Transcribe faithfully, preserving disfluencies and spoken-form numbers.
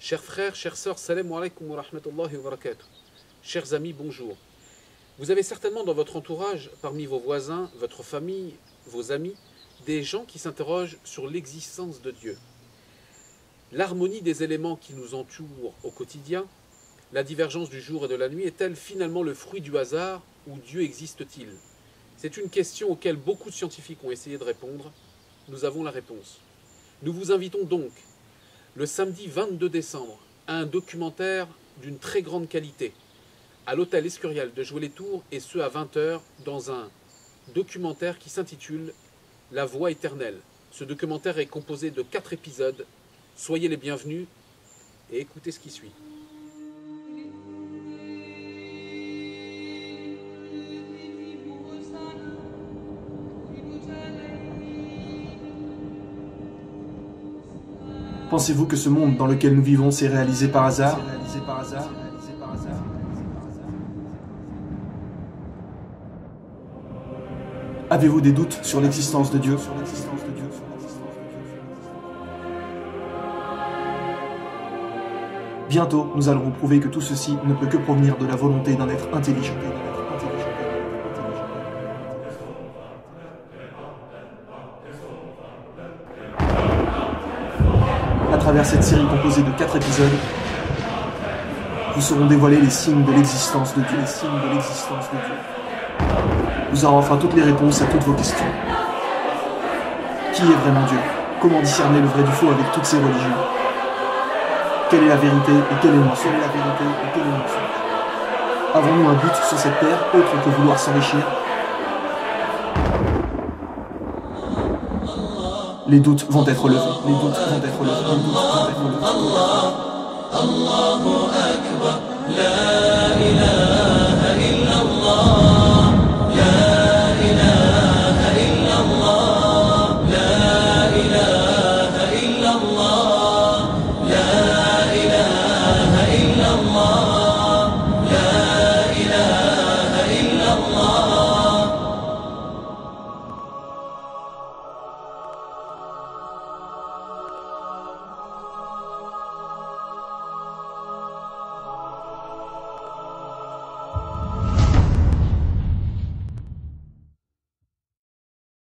Chers frères, chères sœurs, salam alaikum wa rahmatullahi wa barakatuh. Chers amis, bonjour. Vous avez certainement dans votre entourage, parmi vos voisins, votre famille, vos amis, des gens qui s'interrogent sur l'existence de Dieu. L'harmonie des éléments qui nous entourent au quotidien, la divergence du jour et de la nuit, est-elle finalement le fruit du hasard ou Dieu existe-t-il? C'est une question auquel beaucoup de scientifiques ont essayé de répondre. Nous avons la réponse. Nous vous invitons donc, le samedi vingt-deux décembre, à un documentaire d'une très grande qualité, à l'hôtel Escurial de Joué-les-Tours, et ce à vingt heures, dans un documentaire qui s'intitule « La Voix éternelle ». Ce documentaire est composé de quatre épisodes. Soyez les bienvenus et écoutez ce qui suit. Pensez-vous que ce monde dans lequel nous vivons s'est réalisé par hasard? Avez-vous des doutes sur l'existence de Dieu? Bientôt, nous allons vous prouver que tout ceci ne peut que provenir de la volonté d'un être intelligent. À travers cette série composée de quatre épisodes, vous saurons dévoiler les signes de l'existence de Dieu. Les signes de l'existence de Dieu. Vous aurez enfin toutes les réponses à toutes vos questions. Qui est vraiment Dieu? Comment discerner le vrai du faux avec toutes ces religions? Quelle est la vérité et quelle est le mensonge? Quelle est la vérité et quel est le mensonge? Avons-nous un but sur cette terre autre que vouloir s'enrichir? Les doutes vont être levés. Les doutes vont être levés. Les doutes vont être levés. Allah, Allahu Akbar, la ilaha